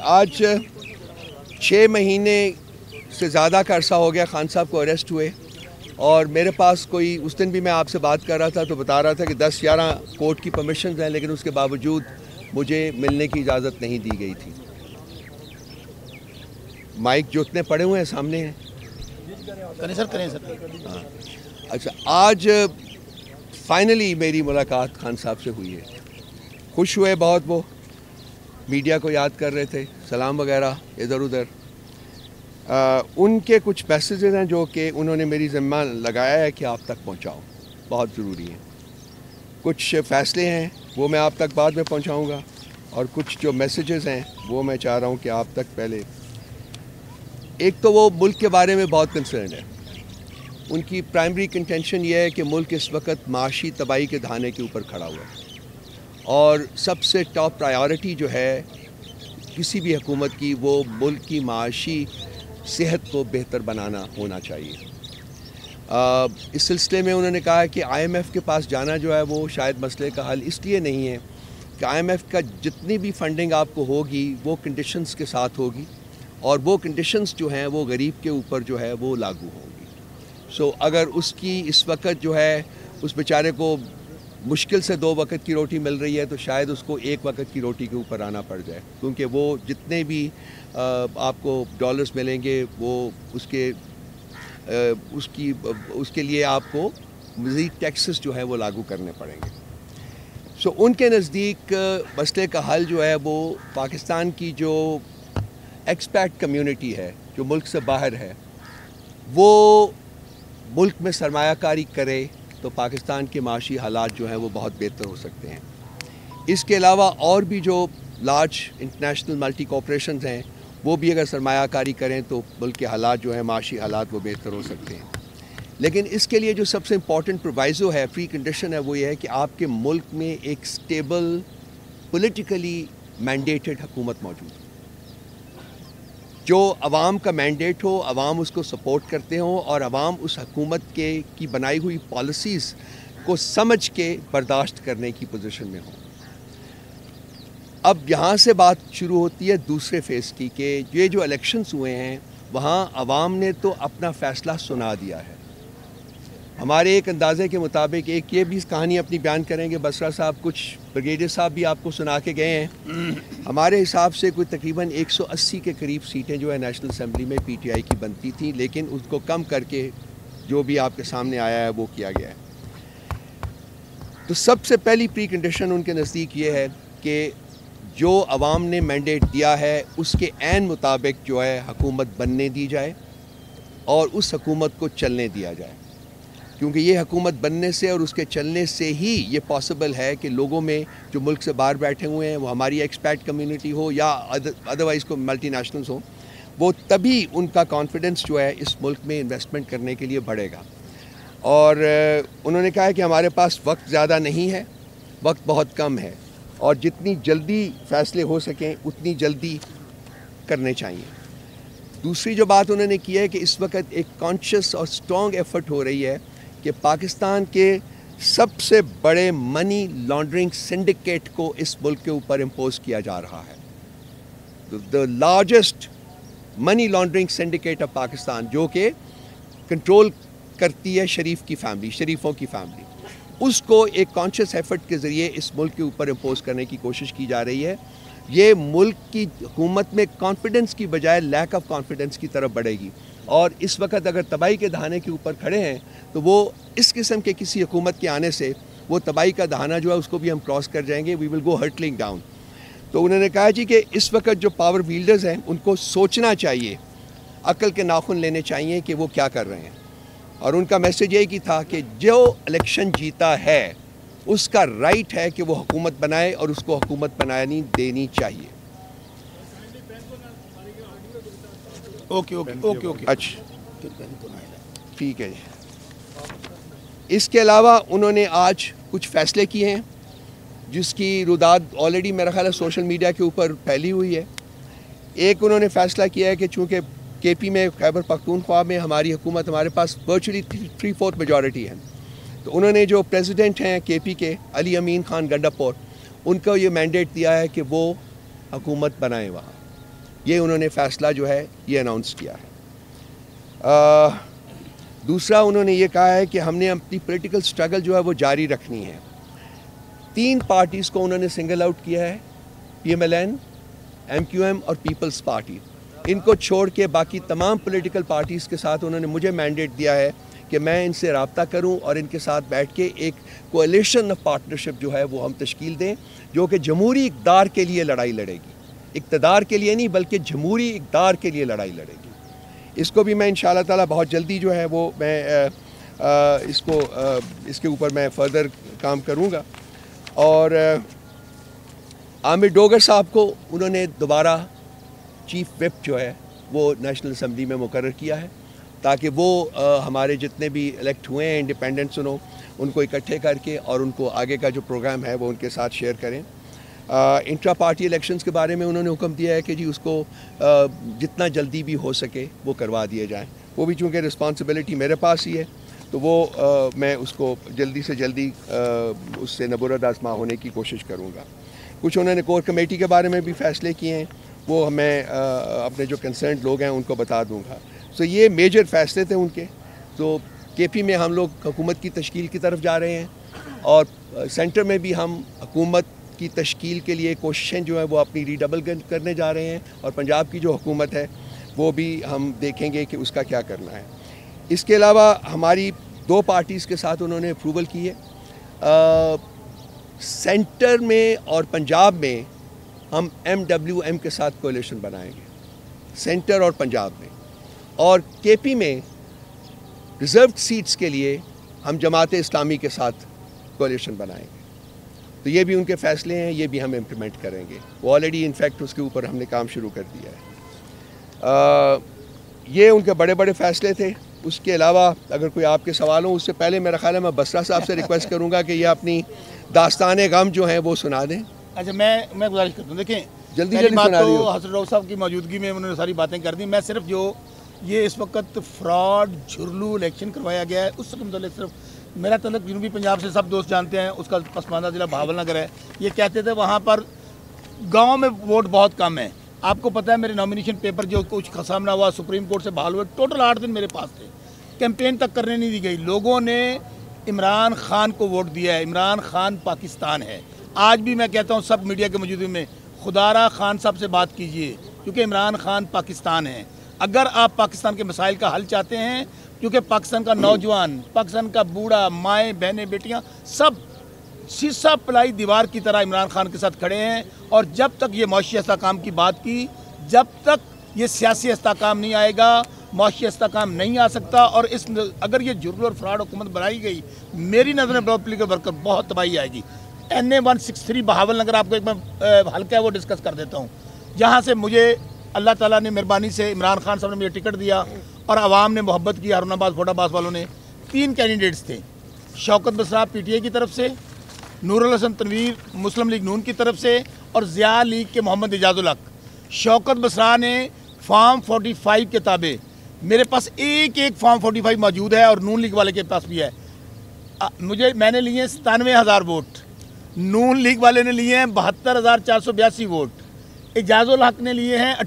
آج 6 مہینے سے زیادہ کا عرصہ ہو گیا خان صاحب کو اریسٹ ہوئے، اور میرے پاس کوئی اس دن بھی میں آپ سے بات کر رہا تھا تو بتا رہا تھا کہ 10-11 کورٹ کی پرمیشنز ہیں، لیکن اس کے باوجود مجھے ملنے کی اجازت نہیں دی گئی تھی۔ مائک جو اتنے پڑے ہوئے ہیں سامنے ہیں، کریں سر۔ ہاں اچھا، آج فائنلی میری ملاقات خان صاحب سے ہوئی ہے۔ خوش ہوئے بہت، وہ میڈیا کو یاد کر رہے تھے، سلام وغیرہ ادھر ادھر۔ ان کے کچھ میسیجز ہیں جو کہ انہوں نے میری ذمہ لگایا ہے کہ آپ تک پہنچاؤں، بہت ضروری ہیں۔ کچھ فیصلے ہیں وہ میں آپ تک بعد میں پہنچاؤں گا، اور کچھ جو میسیجز ہیں وہ میں چاہ رہا ہوں کہ آپ تک پہلے۔ ایک تو وہ ملک کے بارے میں بہت کنسرن ہے، ان کی پرائمری کنٹینشن یہ ہے کہ ملک اس وقت معاشی تباہی کے دہانے کے اوپر کھڑا ہوا ہے، اور سب سے ٹاپ پرائیورٹی جو ہے کسی بھی حکومت کی وہ ملک کی معاشی صحت کو بہتر بنانا ہونا چاہیے۔ اس سلسلے میں انہوں نے کہا کہ آئی ایم ایف کے پاس جانا جو ہے وہ شاید مسئلے کا حل اس لیے نہیں ہے کہ آئی ایم ایف کا جتنی بھی فنڈنگ آپ کو ہوگی وہ کنڈیشنز کے ساتھ ہوگی، اور وہ کنڈیشنز جو ہیں وہ غریب کے اوپر جو ہے وہ لاگو ہوں گی۔ سو اگر اس کی اس وقت جو ہے اس بیچارے کو مشکل سے 2 وقت کی روٹی مل رہی ہے تو شاید اس کو 1 وقت کی روٹی کے اوپر آنا پڑ جائے، کیونکہ وہ جتنے بھی آپ کو ڈالرز ملیں گے وہ اس کے لیے آپ کو مزید ٹیکسز جو ہے وہ لاگو کرنے پڑیں گے۔ سو ان کے نزدیک مسئلے کا حل جو ہے وہ پاکستان کی جو ایکسپیٹ کمیونٹی ہے جو ملک سے باہر ہے وہ ملک میں سرمایہ کاری کرے تو پاکستان کے معاشی حالات جو ہیں وہ بہت بہتر ہو سکتے ہیں۔ اس کے علاوہ اور بھی جو لارج انٹرنیشنل ملٹی کارپوریشنز ہیں وہ بھی اگر سرمایہ کاری کریں تو ملک کے حالات جو ہیں معاشی حالات وہ بہتر ہو سکتے ہیں۔ لیکن اس کے لیے جو سب سے امپورٹنٹ پرووائزو ہے، پری کنڈیشن ہے، وہ یہ ہے کہ آپ کے ملک میں ایک سٹیبل پولیٹیکلی مینڈیٹڈ حکومت موجود ہے، جو عوام کا مینڈیٹ ہو، عوام اس کو سپورٹ کرتے ہوں، اور عوام اس حکومت کی بنائی ہوئی پالیسیز کو سمجھ کے برداشت کرنے کی پوزیشن میں ہوں۔ اب یہاں سے بات شروع ہوتی ہے دوسرے فیز کی، کہ یہ جو الیکشنز ہوئے ہیں وہاں عوام نے تو اپنا فیصلہ سنا دیا ہے۔ ہمارے ایک اندازے کے مطابق ایک یہ بھی کہانی اپنی بیان کریں گے، بسرا صاحب کچھ بریگیڈیئر صاحب بھی آپ کو سنا کے گئے ہیں۔ ہمارے حساب سے کوئی تقریباً 180 کے قریب سیٹیں جو ہے نیشنل اسمبلی میں پی ٹی آئی کی بنتی تھیں، لیکن اس کو کم کر کے جو بھی آپ کے سامنے آیا ہے وہ کیا گیا ہے۔ تو سب سے پہلی پری کنڈیشن ان کے نزدیک یہ ہے کہ جو عوام نے مینڈیٹ دیا ہے اس کے عین مطابق جو ہے حکومت بننے دی جائے اور اس حکومت کو چلنے دیا جائے، کیونکہ یہ حکومت بننے سے اور اس کے چلنے سے ہی یہ پاسبل ہے کہ لوگوں میں جو ملک سے باہر بیٹھے ہوئے ہیں، وہ ہماری ایکسپیٹ کمیونٹی ہو یا ادروائز کو ملٹی نیشنلز ہوں، وہ تبھی ان کا کانفیڈنس جو ہے اس ملک میں انویسٹمنٹ کرنے کے لیے بڑھے گا۔ اور انہوں نے کہا ہے کہ ہمارے پاس وقت زیادہ نہیں ہے، وقت بہت کم ہے، اور جتنی جلدی فیصلے ہو سکیں اتنی جلدی کرنے چاہیے۔ دوسری جو بات انہوں نے کی ہے کہ اس وقت ایک کانشیس اور اسٹرانگ ایفرٹ ہو رہی ہے کہ پاکستان کے سب سے بڑے منی لانڈرنگ سنڈیکیٹ کو اس ملک کے اوپر امپوز کیا جا رہا ہے۔ The largest money laundering syndicate of Pakistan, جو کہ کنٹرول کرتی ہے شریفوں کی فیملی، اس کو ایک کانشیس ایفرٹ کے ذریعے اس ملک کے اوپر امپوز کرنے کی کوشش کی جا رہی ہے۔ یہ ملک کی حکومت میں کانفیڈنس کی بجائے لیک آف کانفیڈنس کی طرف بڑھے گی، اور اس وقت اگر تباہی کے دہانے کے اوپر کھڑے ہیں تو وہ اس قسم کے کسی حکومت کے آنے سے وہ تباہی کا دہانہ جو ہے اس کو بھی ہم کراس کر جائیں گے، وی ول گو ہرٹلنگ ڈاؤن۔ تو انہوں نے کہا جی کہ اس وقت جو پاور ویلڈرز ہیں ان کو سوچنا چاہیے، عقل کے ناخن لینے چاہیے کہ وہ کیا کر رہے ہیں، اور ان کا میسیج یہی کی تھا کہ جو الیکشن جیتا ہے اس کا رائٹ ہے کہ وہ حکومت بنائے اور اس کو حکومت بنانی دینی چاہیے۔ اچھا ٹھیک ہے جی۔ اس کے علاوہ انہوں نے آج کچھ فیصلے کیے ہیں جس کی روداد آلریڈی میرا خیال ہے سوشل میڈیا کے اوپر پھیلی ہوئی ہے۔ ایک انہوں نے فیصلہ کیا ہے کہ چونکہ کے پی میں خیبر پختونخوا میں ہماری حکومت، ہمارے پاس ورچولی 3/4 میجورٹی ہے، تو انہوں نے جو پریزیڈنٹ ہیں کے پی کے علی امین خان گنڈا پور، ان کو یہ مینڈیٹ دیا ہے کہ وہ حکومت بنائیں وہاں، یہ انہوں نے فیصلہ جو ہے یہ اناؤنس کیا ہے۔ دوسرا انہوں نے یہ کہا ہے کہ ہم نے اپنی پولیٹیکل سٹرگل جو ہے وہ جاری رکھنی ہے۔ 3 پارٹیز کو انہوں نے سنگل آؤٹ کیا ہے، PMLN، MQM اور پیپلز پارٹی۔ ان کو چھوڑ کے باقی تمام پولیٹیکل پارٹیز کے ساتھ انہوں نے مجھے مینڈیٹ دیا ہے کہ میں ان سے رابطہ کروں اور ان کے ساتھ بیٹھ کے ایک کولیشن آف پارٹنرشپ جو ہے وہ ہم تشکیل دیں، جو کہ جمہوری اقتدار کے لیے لڑائی لڑے گی، اقتدار کے لیے نہیں بلکہ جمہوری اقتدار کے لیے لڑائی لڑے گی۔ اس کو بھی میں انشاءاللہ تعالی بہت جلدی جو ہے وہ میں اس کے اوپر میں فردر کام کروں گا۔ اور عامر ڈوگر صاحب کو انہوں نے دوبارہ چیف وپ جو ہے وہ نیشنل اسمبلی میں مقرر کیا ہے، تاکہ وہ ہمارے جتنے بھی الیکٹ ہوئے ہیں انڈیپینڈنٹس ان کو اکٹھے کر کے اور ان کو آگے کا جو پروگرام ہے وہ ان کے ساتھ شیئر کریں۔ انٹرا پارٹی الیکشنز کے بارے میں انہوں نے حکم دیا ہے کہ جی اس کو جتنا جلدی بھی ہو سکے وہ کروا دیے جائیں۔ وہ بھی چونکہ رسپانسبلٹی میرے پاس ہی ہے تو وہ میں اس کو جلدی سے جلدی اس سے نبرد آزما ہونے کی کوشش کروں گا۔ کچھ انہوں نے کور کمیٹی کے بارے میں بھی فیصلے کیے ہیں، وہ میں اپنے جو کنسرنڈ لوگ ہیں ان کو بتا دوں گا۔ سو یہ میجر فیصلے تھے ان کے۔ تو KP میں ہم لوگ حکومت کی تشکیل کی طرف جا رہے ہیں، اور سینٹر میں بھی ہم حکومت کی تشکیل کے لیے کوششیں جو ہیں وہ اپنی ریڈبل کرنے جا رہے ہیں، اور پنجاب کی جو حکومت ہے وہ بھی ہم دیکھیں گے کہ اس کا کیا کرنا ہے۔ اس کے علاوہ ہماری 2 پارٹیز کے ساتھ انہوں نے اپروول کی ہے۔ سینٹر میں اور پنجاب میں ہم MWM کے ساتھ کولیشن بنائیں گے، سینٹر اور پنجاب میں، اور KP میں ریزروڈ سیٹس کے لیے ہم جماعت اسلامی کے ساتھ کولیشن بنائیں گے۔ تو یہ بھی ان کے فیصلے ہیں، یہ بھی ہم امپلیمنٹ کریں گے۔ وہ آلریڈی انفیکٹ اس کے اوپر ہم نے کام شروع کر دیا ہے۔ یہ ان کے بڑے بڑے فیصلے تھے۔ اس کے علاوہ اگر کوئی آپ کے سوال ہوں، اس سے پہلے میرا خیال ہے میں بسرا صاحب سے ریکویسٹ کروں گا کہ یہ اپنی داستان غم جو ہیں وہ سنا دیں۔ اچھا، میں گزارش کرتا ہوں، دیکھیں جلدی سنا دیو۔ حسن رؤف صاحب کی موجودگی میں انہوں نے ساری باتیں کر دی۔ میں صرف جو یہ اس وقت فراڈ جھرلو الیکشن کروایا گیا ہے اس کے متعلق صرف میرا تعلق جنوبی پنجاب سے سب دوست جانتے ہیں، اس کا پسماندہ ضلع بہاول نگر ہے۔ یہ کہتے تھے وہاں پر گاؤں میں ووٹ بہت کم ہے۔ آپ کو پتہ ہے میرے نامینیشن پیپر جو کچھ سامنا ہوا سپریم کورٹ سے بحال ہوئے، ٹوٹل 8 دن میرے پاس تھے، کیمپین تک کرنے نہیں دی گئی۔ لوگوں نے عمران خان کو ووٹ دیا ہے۔ عمران خان پاکستان ہے۔ آج بھی میں کہتا ہوں سب میڈیا کے موجودگی میں خدارہ خان صاحب سے بات کیجئے، کیونکہ عمران خان پاکستان ہے۔ اگر آپ پاکستان کے مسائل کا حل چاہتے ہیں، کیونکہ پاکستان کا نوجوان، پاکستان کا بوڑھا، مائیں بہنیں بیٹیاں سب سیسا پلائی دیوار کی طرح عمران خان کے ساتھ کھڑے ہیں، اور جب تک یہ معاشی استحکام کی بات کی، جب تک یہ سیاسی استحکام نہیں آئے گا، معاشی استحکام نہیں آ سکتا۔ اور اگر یہ جھرل اور فراڈ حکومت بنائی گئی، میری نظر میں پولیٹیکل ورکر بہت تباہی آئے گی۔ NA 163 بہاول نگر آپ کو ایک میں حلقہ ہے وہ ڈسکس کر دیتا ہوں، جہاں سے مجھے اللہ تعالیٰ نے مہربانی سے عمران خان صاحب نے مجھے ٹکٹ دیا اور عوام نے محبت کی، ہارون آباد فوٹ آباد والوں نے۔ 3 کینڈیڈیٹس تھے، شوکت بسرا PTI کی طرف سے، نور الحسن تنویر مسلم لیگ نون کی طرف سے، اور ضیاء لیگ کے محمد اعجاز الحق۔ شوکت بسرا نے فارم 45 کے تابع، میرے پاس ایک فارم 45 موجود ہے، اور نون لیگ والے کے پاس بھی ہے۔ میں نے لیے 97,000 ووٹ، نون لیگ والے نے لیے ہیں 72,482 ووٹ، اعجاز الحق نے لیے ہیں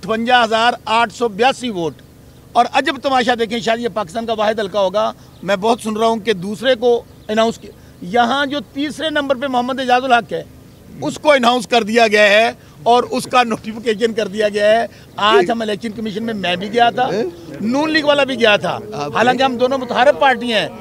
58,882 ووٹ۔ اور عجب تماشا دیکھیں، شاید یہ پاکستان کا واحد حلقہ ہوگا، میں بہت سن رہا ہوں کہ دوسرے کو اناؤنس کیا، یہاں جو تیسرے نمبر پہ محمد اعجاز الحق ہے اس کو اناؤنس کر دیا گیا ہے اور اس کا نوٹیفیکیشن کر دیا گیا ہے۔ آج ہم الیکشن کمیشن میں بھی گیا تھا، نون لیگ والا بھی گیا تھا، حالانکہ ہم دونوں متحارب پارٹی ہیں۔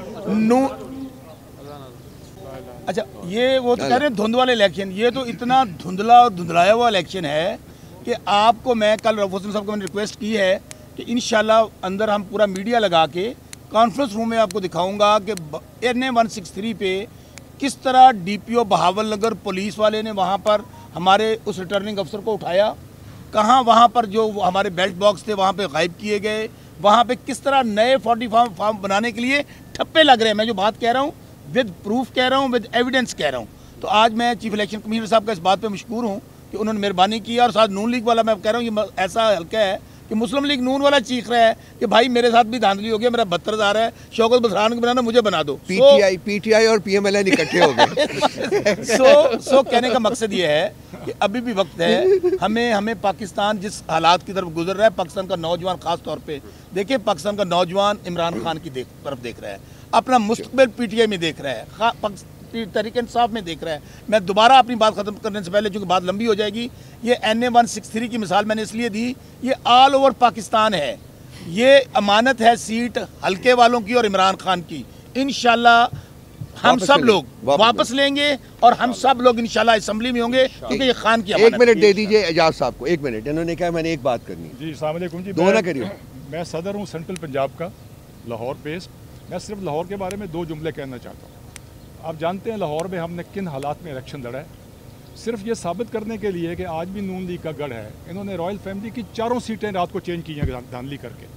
اچھا، یہ وہ تو کہہ رہے ہیں دھند والے الیکشن، یہ تو اتنا دھندلا اور دھندلایا ہوا الیکشن ہے کہ آپ کو میں کل رؤف حسن صاحب کو میں نے ریکویسٹ کی ہے کہ انشاءاللہ اندر ہم پورا میڈیا لگا کے کانفرنس روم میں آپ کو دکھاؤں گا کہ NA 163 پہ کس طرح DPO بہاول نگر پولیس والے نے وہاں پر ہمارے اس ریٹرننگ افسر کو اٹھایا، کہاں وہاں پر جو ہمارے بیلٹ باکس تھے وہاں پہ غائب کیے گئے، وہاں پہ کس طرح نئے 40 فارم بنانے کے لیے ٹھپے لگ رہے ہیں۔ میں جو بات کہہ رہا ہوں ود پروف کہہ رہا ہوں، ود ایویڈنس کہہ رہا ہوں۔ تو آج میں چیف الیکشن کمیشنر صاحب کا اس بات پہ مشکور ہوں کہ انہوں نے مہربانی کی، اور ساتھ نون لیگ والا میں کہہ رہا ہوں یہ ایسا حلقہ ہے کہ مسلم لیگ نون والا چیخ رہا ہے کہ بھائی میرے ساتھ بھی دھاندلی ہو گیا, میرا 72,000 ہے, شوکت بسران کو بنانا, مجھے بنا دو. پی ٹی آئی اور پی ایم ایل این اکٹھے ہو گئے. سو کہنے کا مقصد یہ ہے کہ ابھی بھی وقت ہے, ہمیں پاکستان جس حالات کی طرف گزر رہا ہے, پاکستان کا نوجوان خاص طور پہ دیکھیں, پاکستان کا نوجوان عمران خان کی طرف دیکھ رہا ہے, اپنا مستقبل پی ٹی آئی میں دیکھ رہا ہے, تحریک انصاف میں دیکھ رہا ہے. میں دوبارہ اپنی بات ختم کرنے سے پہلے, چونکہ بات لمبی ہو جائے گی, یہ NA-163 کی مثال میں نے اس لیے دی, یہ آل اوور پاکستان ہے, یہ امانت ہے سیٹ حلقے والوں کی اور عمران خان کی. انشاءاللہ ہم سب لوگ واپس لیں گے اور ہم سب لوگ انشاءاللہ اسمبلی میں ہوں گے, کیونکہ یہ خان کی امانت. ایک منٹ دے دیجئے اعجاز صاحب کو, ایک منٹ, انہوں نے کہا میں نے ایک بات کرنی ہے. جی السلام علیکم. جی دو نہ کریو. میں صدر ہوں سینٹرل پنجاب کا, لاہور بیسڈ. میں صرف لاہور کے بارے میں 2 جملے کہنا چاہتا ہوں. آپ جانتے ہیں لاہور میں ہم نے کن حالات میں الیکشن لڑا ہے, صرف یہ ثابت کرنے کے لیے کہ آج بھی نون لیگ کا گڑھ ہے. انہوں نے رائل فیملی کی 4 سیٹیں رات کو چینج کی ہیں دھاندلی کر کے.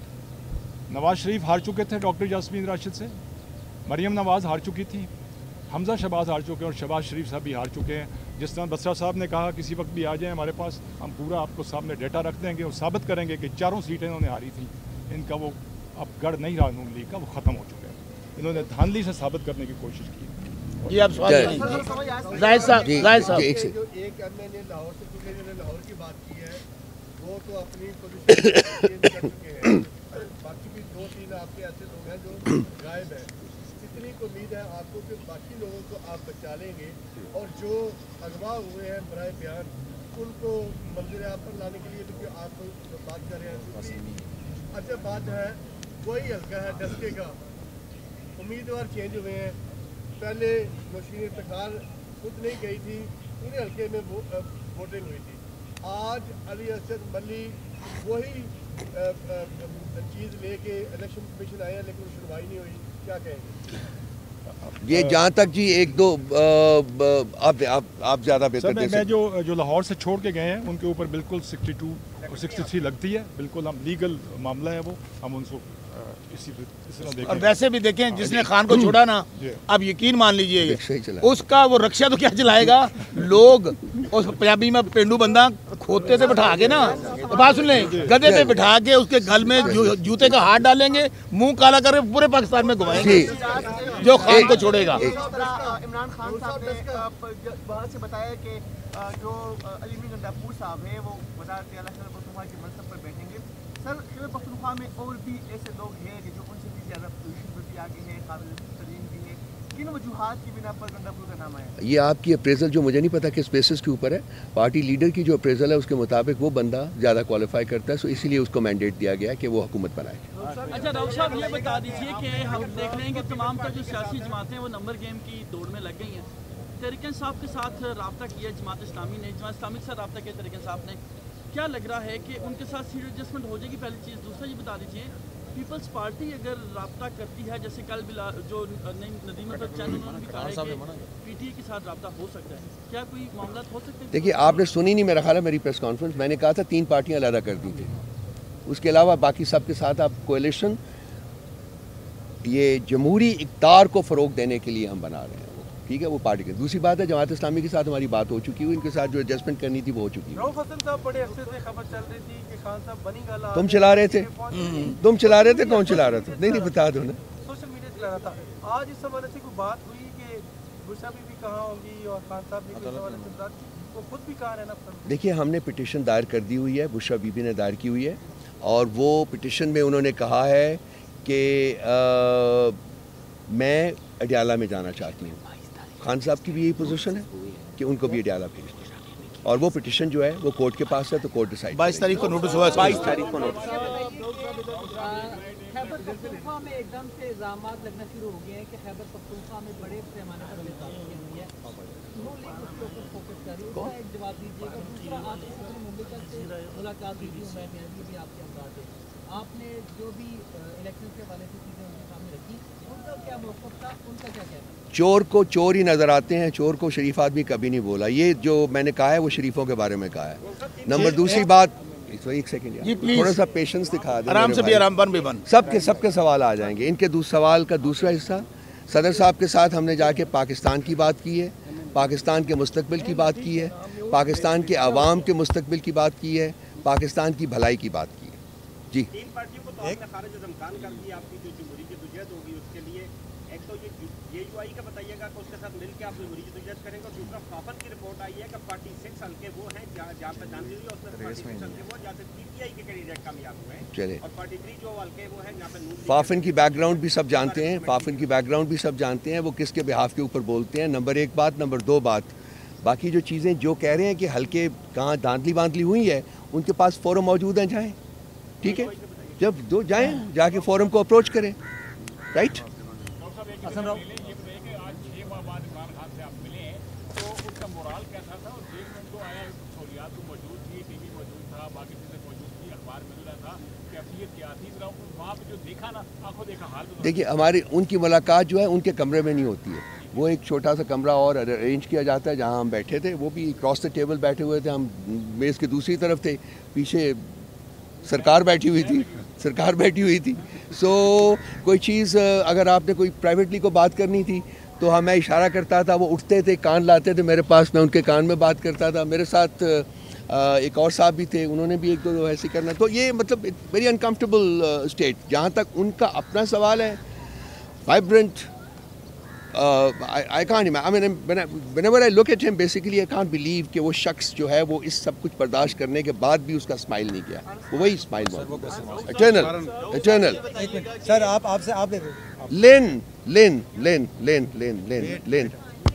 نواز شریف ہار چکے تھے ڈاکٹر یاسمین راشد سے, مریم نواز ہار چکی تھی, حمزہ شہباز ہار چکے ہیں, اور شہباز شریف صاحب بھی ہار چکے ہیں. جس طرح بسرا صاحب نے کہا کسی وقت بھی آ جائیں ہمارے پاس, ہم پورا آپ کو سامنے ڈیٹا رکھ دیں گے اور ثابت کریں گے کہ 4 سیٹیں انہوں نے ہاری تھیں. ان کا وہ اب گڑھ نہیں رہا نون لیگ کا, وہ ختم ہو چکا ہے. انہوں نے دھاندلی سے ثابت کرنے کی کوشش کی. جی آپ سوال زاہد صاحب, ایک سے ایک ایم این اے لاہور سے چکے, جنہوں نے لاہور کی بات کی ہے, وہ تو اپنی پوزیشن چینج کر چکے ہیں. باقی بھی 2-3 آپ کے ایسے لوگ ہیں جو غائب ہیں. کتنی امید ہے آپ کو کہ باقی لوگوں کو آپ بچا لیں گے, اور جو اغوا ہوئے ہیں برائے بیان ان کو منظر عام پر لانے کے لیے, کیونکہ آپ بات کر رہے ہیں. اچھا بات ہے, وہی حلقہ ہے ڈسکے کا, امیدوار چینج ہوئے ہیں. پہلے نوشین افتخار خود نہیں گئی تھی, پورے حلقے میں ووٹنگ ہوئی تھی. آج علی اسد ملی وہی چیز لے کے الیکشن کمیشن آئے ہیں, لیکن سنوائی نہیں ہوئی. کیا کہیں گے یہ جہاں تک جی ایک دو آپ زیادہ بہتر دے میں جو لاہور سے چھوڑ کے گئے ہیں ان کے اوپر بالکل 62 اور 63 لگتی ہے. بالکل ہم لیگل معاملہ ہے وہ, ہم ان کو اسی طرح دیکھیں. اور ویسے بھی دیکھیں جس نے خان کو چھوڑا نا, اب یقین مان لیجئے اس کا وہ رکشہ تو کیا چلائے گا. لوگ اس پنجابی میں پینڈو بندہ کھوتے سے بٹھا کے نا, بات سن لیں, گدے پہ بٹھا کے اس کے گل میں جوتے کا ہاتھ ڈالیں گے, منہ کالا کر کے پورے پاکستان میں گھمائیں گے جو خان کو چھوڑے گا. عمران خان صاحب نے بہت سے بتایا کہ جو علی گنڈاپور صاحب ہیں وہ وزارت اعلیٰ خیبر پختونخوا کے منصب پر بیٹھیں گے. سر خیبر پختونخوا میں اور بھی ایسے لوگ ہیں جو ان سے بھی زیادہ پوزیشن پر بھی آگے ہیں, قابل ترین بھی ہیں, کن وجوہات کی بنا پر گنڈاپور کا نام آیا؟ یہ آپ کی اپریزل جو مجھے نہیں پتا کس بیسس کے اوپر ہے, پارٹی لیڈر کی جو اپریزل ہے اس کے مطابق وہ بندہ زیادہ کوالیفائی کرتا ہے, سو اسی لیے اس کو مینڈیٹ دیا گیا کہ وہ حکومت بنائے. اچھا راؤ صاحب یہ بتا دیجیے کہ ہم دیکھ رہے ہیں کہ تمام تر جو سیاسی جماعتیں وہ نمبر گیم کی دوڑ میں لگ گئی ہیں. تحریک انصاف کے ساتھ رابطہ کیا جماعت اسلامی نے, جماعت اسلامی کے ساتھ رابطہ کیا تحریک انصاف نے, کیا لگ رہا ہے کہ ان کے ساتھ سیٹ ایڈجسٹمنٹ ہو جائے گی؟ پہلی چیز. دوسرا یہ بتا دیجیے پیپلز پارٹی اگر رابطہ کرتی ہے, جیسے کل جو ندیم احمد چین انہوں نے بھی کہا ہے کہ پی ٹی اے کے ساتھ رابطہ ہو سکتا ہے, کیا کوئی معاملات ہو سکتے ہیں؟ دیکھیے آپ نے سنی نہیں میرا خیال ہے میری پریس کانفرنس, میں نے کہا تھا 3 پارٹیاں علیحدہ کر دی تھیں, اس کے علاوہ باقی سب کے ساتھ آپ کولیشن, یہ جمہوری اقتدار کو فروغ دینے کے لیے ہم بنا رہے ہیں. ٹھیک ہے, وہ پارٹی کے. دوسری بات ہے جماعت اسلامی کے ساتھ ہماری بات ہو چکی ہوئی, ان کے ساتھ جو ایڈجسٹمنٹ کرنی تھی وہ ہو چکی ہے. رؤف حسن صاحب بڑے عرصے سے خبر چل رہی تھی کہ خان صاحب بنی گالا تم چلا رہے تھے, تم چلا رہے تھے, کون چلا رہا تھا؟ نہیں بتا دو نا. سوشل میڈیا چلا رہا تھا. آج اس حوالے سے کوئی بات ہوئی کہ بشرا بھی کہاں ہوں گی اور خان صاحب نے اس حوالے سے بات کی, وہ خود بھی کہاں رہنا پسند؟ دیکھیے ہم نے پٹیشن دائر کر دی ہوئی ہے, بشرا بی بی نے دائر کی ہوئی ہے, اور وہ پٹیشن میں انہوں نے کہا ہے کہ میں اڈیالہ میں جانا چاہتی ہوں. خان صاحب کی بھی یہی پوزیشن ہے کہ ان کو بھی اڈیالہ بھیج دیں, اور وہ پٹیشن جو ہے وہ کورٹ کے پاس ہے, تو کورٹ ڈیسائیڈ. 22 تاریخ کو نوٹس ہوا ہے. 22 تاریخ کو نوٹس. خیبر پختونخوا میں ایک دم سے الزامات لگنا شروع ہو گئے ہیں کہ خیبر پختونخوا میں بڑے پیمانے پر بیداری کی ہوئی ہے. نون لیگ اس کے اوپر فوکس کر رہی ہے, اس کا ایک جواب دیجیے گا. دوسرا آپ کی صدر مملکت سے ملاقات ہوئی تھی, عمیر نیازی بھی آپ کے ہمراہ تھے, آپ نے جو بھی الیکشن کے حوالے سے چیزیں ان کے سامنے رکھی, ان کا کیا موقف تھا, ان کا کیا کہنا؟ چور کو چور ہی نظر آتے ہیں, چور کو شریف آدمی کبھی نہیں بولا. یہ جو میں نے کہا ہے وہ شریفوں کے بارے میں کہا ہے. نمبر دوسری بات, ایک سیکنڈ تھوڑا سا پیشنس دکھا دیں, آرام سے بھی آرام بن بھی بن. سب کے سوال آ جائیں گے. ان کے سوال کا دوسرا حصہ, صدر صاحب کے ساتھ ہم نے جا کے پاکستان کی بات کی ہے, پاکستان کے مستقبل کی بات کی ہے, پاکستان کے عوام کے مستقبل کی بات کی ہے, پاکستان کی بھلائی کی بات کی. जी। 3 पार्टियों को तो आपने खारिज ज़मकान कर दिया, आपकी जो जमहूरी जदोजहद होगी उसके लिए एक तो ये यूआई का बताइएगा कि उसके साथ मिलकर आप जमहूरी जदोजहद करेंगे, और दूसरा फाफन की रिपोर्ट आई है कि 46 हल्के वो हैं जहाँ पे दानिश हुई, उसमें 46 हल्के वो जहाँ से पीटीआई के कैंडिडेट कामयाब हुए हैं, चले, और 43 जो हल्के वो हैं जहाँ पे नून फाफन की बैकग्राउंड भी सब जानते हैं, फाफन की बैकग्राउंड भी सब जानते हैं, वो किसके बिहाफ के ऊपर बोलते हैं, नंबर 1 बात। नंबर 2 बात, बाकी जो चीज़ें जो कह रहे हैं कि हल्के कहाँ धांधली बांधली हुई है, उनके पास फोरम मौजूद हैं, जाएँ, ठीक है, जब दो जाएँ जाके फोरम को अप्रोच करें, राइट। हसन राव, ये बताइए कि आज 6 माह बाद इमरान खान से आप मिले हैं, तो उसका मोराल कैसा था? और देखने तो आया, सहूलियात तो मौजूद थी, टीवी मौजूद था, बाकी चीज़ें मौजूद थी, अखबार मिल रहा था, कैफियत क्या थी? जरा वहाँ पे जो देखा ना, आंखों देखा हाल। देखिए, हमारी उनकी मुलाकात जो है उनके कमरे में नहीं होती है, वो एक छोटा सा कमरा और अरेंज किया जाता है जहाँ हम बैठे थे, वो भी क्रॉस द टेबल बैठे हुए थे, हम मेज़ के दूसरी तरफ थे, पीछे सरकार बैठी हुई थी। सो कोई चीज़ अगर आपने कोई प्राइवेटली को बात करनी थी तो मैं इशारा करता था, वो उठते थे, कान लाते थे मेरे पास, मैं उनके कान में बात करता था। मेरे साथ एक और साहब भी थे, उन्होंने भी 1-2 ऐसे करना। तो ये मतलब वेरी अनकम्फर्टेबल स्टेट। जहाँ तक उनका अपना सवाल है, vibrant, I can't imagine. I mean, whenever I look at him, basically I can't believe कि वो शख्स जो है वो इस सब कुछ बर्दाश्त करने के बाद भी उसका स्माइल नहीं किया, वो वही स्माइल इटर्नल। सर आप लेन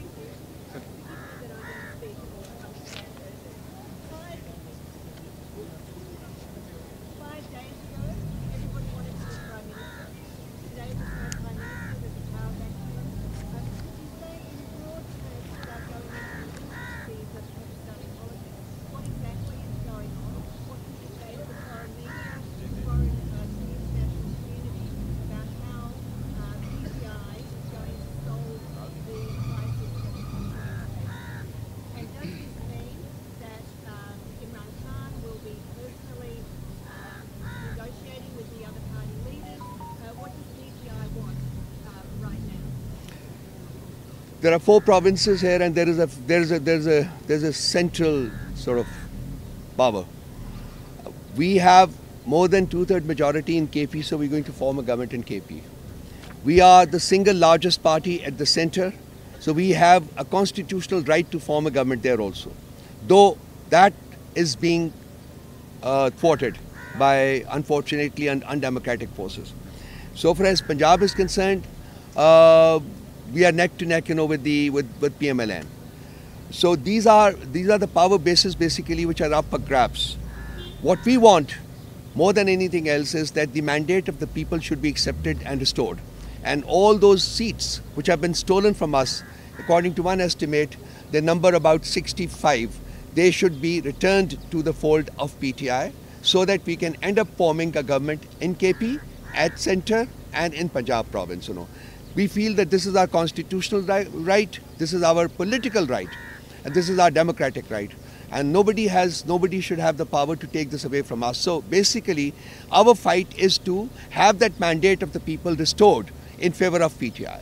There are 4 provinces here, and there's a central sort of power. We have more than 2/3 majority in KP, so we're going to form a government in KP. We are the single largest party at the center, so we have a constitutional right to form a government there also. Though that is being thwarted by, unfortunately, undemocratic forces. So far as Punjab is concerned, we are neck to neck, with PMLN. So these are the power bases basically which are up for grabs. What we want more than anything else is that the mandate of the people should be accepted and restored. And all those seats which have been stolen from us, according to one estimate, the number about 65, they should be returned to the fold of PTI so that we can end up forming a government in KP, at center, and in Punjab province, We feel that this is our constitutional right, this is our political right, and this is our democratic right. And nobody should have the power to take this away from us. So basically, our fight is to have that mandate of the people restored in favor of PTI.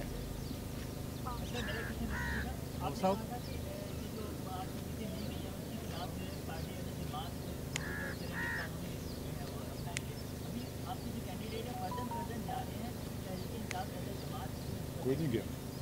कोई नहीं गया।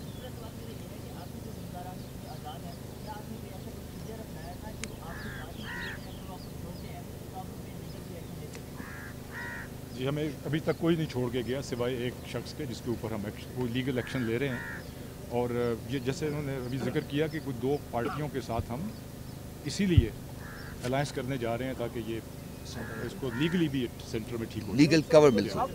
जी, हमें अभी तक कोई नहीं छोड़ के गया सिवाय एक शख्स के, जिसके ऊपर हम वो लीगल एक्शन ले रहे हैं। और ये जैसे उन्होंने अभी जिक्र किया कि कुछ 2 पार्टियों के साथ हम इसीलिए अलायंस करने जा रहे हैं ताकि ये इसको लीगली भी सेंटर में ठीक हो, लीगल कवर मिल सके।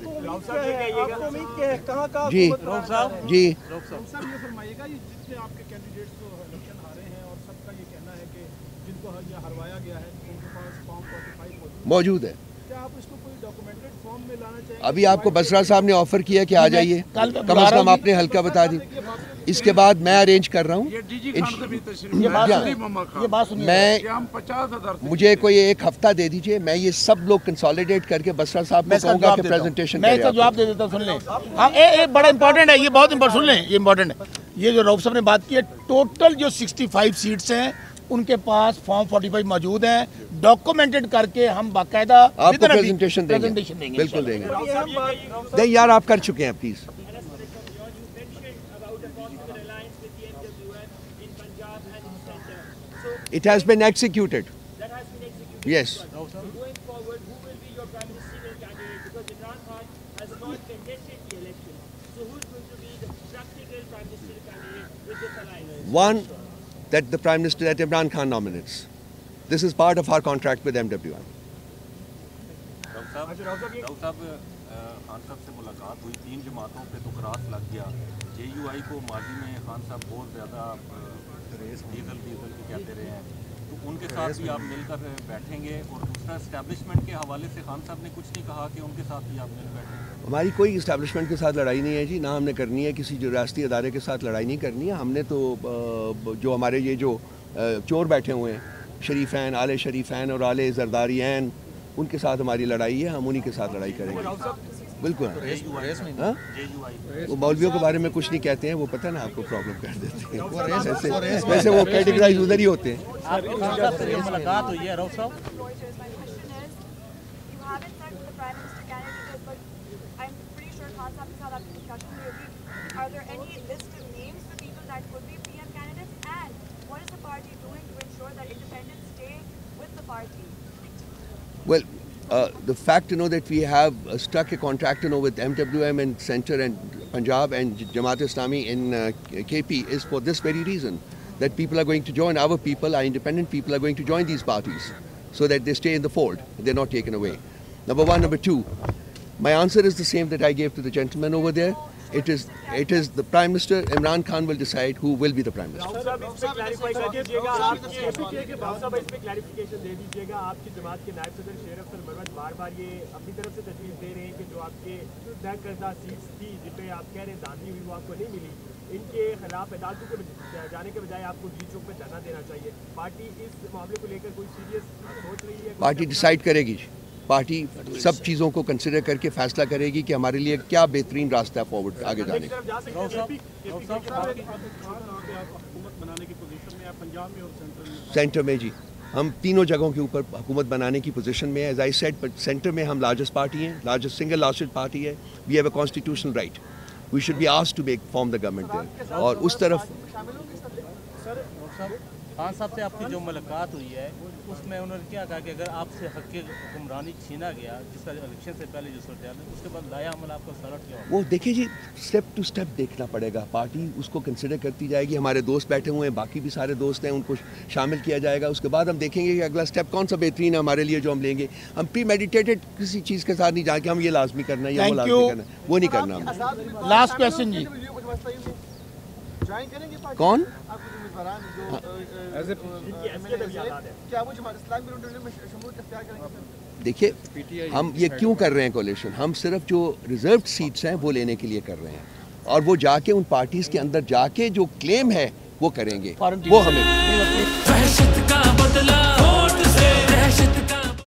जी ये फरमाइएगा, ये जितने आपके कैंडिडेट्स जो इलेक्शन हारे हैं और सबका ये कहना है कि जिनको हरवाया गया है उनके पास फॉर्म 45 मौजूद है, क्या आप इसको कोई डॉक्यूमेंटेड फॉर्म में लाना चाहिए? अभी आपको बसरा साहब ने ऑफर किया कि आ जाइए, कम से कम आपने हल्का बता दी। इसके बाद मैं अरेंज कर रहा हूँ, मुझे कोई 1 हफ्ता दे दीजिए, मैं ये सब लोग कंसोलिडेट करके बसरा साहब को कहूँगा कि प्रेजेंटेशन मैं इसका जवाब दे देता हूँ, सुन लें। हाँ, ये बड़ा इंपॉर्टेंट है, ये बहुत इंपॉर्टेंट, सुन लें, ये इंपॉर्टेंट है। ये जो रऊफ साहब ने बात की है, टोटल जो 65 सीट्स हैं उनके पास फॉर्म 45 मौजूद हैं। डॉक्यूमेंटेड करके हम बाकायदा आपको प्रेजेंटेशन देंगे, बिल्कुल देंगे। नहीं यार, आप कर चुके हैं please. It has been executed. Yes. Going forward, who will be your prime ministerial candidate? Because Imran Khan has not contested the election. So who is going to be the practical prime ministerial candidate with this alliance? One, that the Prime Minister, that Imran Khan nominates. This is part of our contract with MWM. Doctor साहब खान साहब से मुलाकात हुई, 3 जमातों पे तो cross लग गया। JUI को माजी में खान साहब बहुत ज़्यादा डीजल की कहते रहे हैं, तो उनके साथ भी आप मिलकर बैठेंगे। और दूसरा, एस्टैब्लिशमेंट के हवाले से खान साहब ने कुछ नहीं कहा कि उनके साथ भी आप मिल बैठेंगे। हमारी कोई इस्टेब्लिशमेंट के साथ लड़ाई नहीं है जी, ना हमने करनी है, किसी जो रियासती अदारे के साथ लड़ाई नहीं करनी है। हमने तो जो हमारे ये जो चोर बैठे हुए हैं, शरीफैन, आले शरीफैन और आले जरदारियन, उनके साथ हमारी लड़ाई है, हम उन्हीं के साथ लड़ाई करेंगे। बिल्कुल। हाँ? वो मौलवियों के बारे में कुछ नहीं कहते हैं, वो पता ना आपको प्रॉब्लम कर देते हैं, वैसे वो कैटेगराइज उधर ही होते हैं। मुलाकात हुई है राउत साहब? Are there any list of names for people that could be PM candidates, and what is the party doing to ensure that independents stay with the party? Well, the fact that we have struck a contract with MWM and Centre and Punjab and Jamaat Islami in KP is for this very reason, that people are going to join, our people, our independent people are going to join these parties so that they stay in the fold, they're not taken away. Number one. Number two, my answer is the same that I gave to the gentleman over there. It is the Prime Minister, Imran Khan, will decide who will be the Prime Minister. Clarification दे दीजिएगा। आपकी जमात के नायब सदर शेर अख्तर मरवत बार-बार ये अपनी तरफ से तजवीज़ दे रहे हैं कि जो आपके तय करदा सीट्स थी जिन पे आप कह रहे हैं दांधी हुई, वो आपको नहीं मिली, इनके खिलाफ अदालतों को जाने के बजाय आपको डी चौक पे धरना देना चाहिए। पार्टी इस मामले को लेकर कोई सीरियस सोच रही है? पार्टी डिसाइड करेगी, पार्टी सब चीज़ों को कंसिडर करके फैसला करेगी कि हमारे लिए क्या बेहतरीन रास्ता है फॉरवर्ड आगे जाने का। सेंटर में जी, हम तीनों जगहों के ऊपर हुकूमत बनाने की पोजीशन में है। एज आई सेड, सेंटर में हम लार्जेस्ट पार्टी हैं, लार्जेस्ट सिंगल लार्जेस्ट पार्टी है। We have a constitutional right, we should be asked to make form the government there. और उस तरफ खान साहब से आपकी जो मुलाकात हुई है उसमें उन्होंने क्या कहा कि अगर आपसे हक़ हुक्मरानी छीना गया, जिसका इलेक्शन से पहले जो सूरत है, उसके बाद लाया अमल आपका सलट क्या होगा? वो देखिए जी, स्टेप टू स्टेप देखना पड़ेगा। पार्टी उसको कंसिडर करती जाएगी, हमारे दोस्त बैठे हुए हैं, बाकी भी सारे दोस्त हैं, उनको शामिल किया जाएगा। उसके बाद हम देखेंगे कि अगला स्टेप कौन सा बेहतरीन है हमारे लिए जो हम लेंगे। हम प्री मेडिटेटेड किसी चीज़ के साथ नहीं जाके हम ये लाजमी करना है या वो लाजमी करना है, वो नहीं करना हमने। लास्ट क्वेश्चन जी, कौन? देखिए, हम ये क्यों कर रहे हैं कोalition? हम सिर्फ जो रिजर्व सीट्स हैं वो लेने के लिए कर रहे हैं, और वो जाके उन पार्टीज के अंदर जाके जो क्लेम है वो करेंगे, वो हमें